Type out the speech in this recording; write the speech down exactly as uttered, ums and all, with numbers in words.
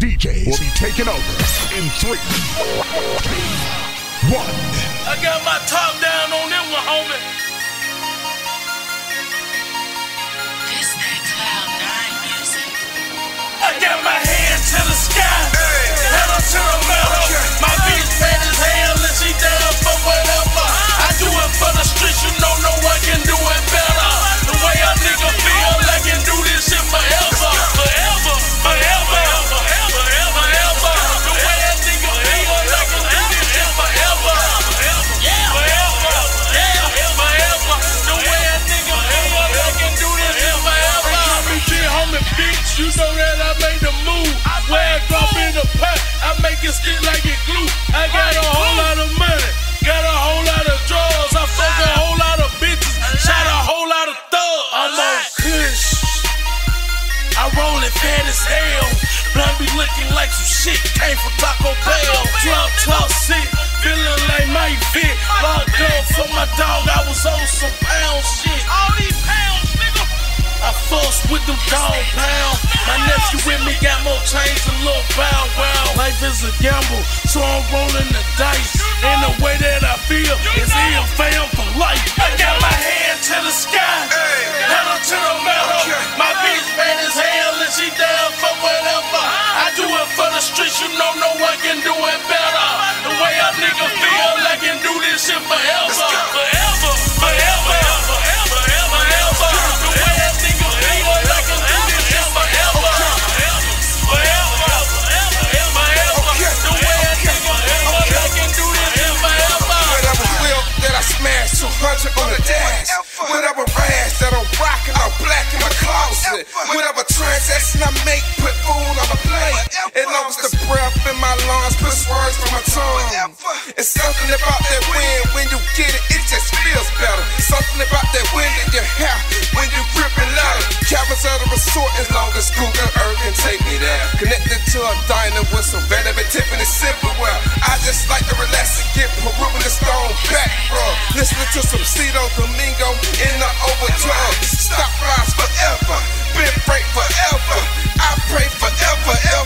D Js will be taking over in three, two, one. I got my top down on them one, homie. This that Cloud nine music. I got my hand to the sky, head up to the meadow. My bitch bad as hell and she down for whatever. I do it for the streets, you know no one can do it better. The way a nigga feel, I can do this shit forever, forever, forever, forever, forever. The way a nigga feel, I can do this shit forever, yeah, forever, yeah, forever. The way a nigga feel, I can do this shit forever. Me big homie, bitch, you know that I made the move. Where I drop in the pot, I make it stick like it glue. I got a whole lot of money, got a whole lot of drugs. I fuck a whole lot of bitches, shot a whole lot of thugs. I'm on Kush, I roll it fat as hell. Blunt be looking like some shit came from Taco Bell. Drop top sick, feeling like my fit. Locked up for my dog, I was on some pound shit. All these pounds, nigga. I fuss with them dog pound. My nephew with me got more chains than Lil Bow Wow. Life is a gamble, so I'm rolling the dice. And the way that I feel is ill fam for life. I got my hand to the sky, head up to the meadow. My bitch bad as hell and she down for whatever. I do it for the streets, you know no one can do it better. The way a nigga feel, I can do this shit forever, forever, forever, forever, forever. The way a nigga feel, I can do this shit forever, forever, forever. The way a nigga feel, I can do this shit forever. Whatever wheel that I smash, two hundred on the dash. Whatever rash that I'm rocking, I'm black in my closet. Whatever transaction I make, put food on the plate. As long as the breath in my lungs, put words from my tongue. It's something about that wind, when you get it, it just feels better. Something about that wind in your hair, when you grip it louder. Cabins at a resort, as long as Google Earth can take me there. Connected to a diner with some Vanity Tiffany silverware. I just like to relax and get Peruvian stone back, bro. Listening to some Cito Domingo in the overdrive. Stop rise forever, been break forever. I pray forever, ever.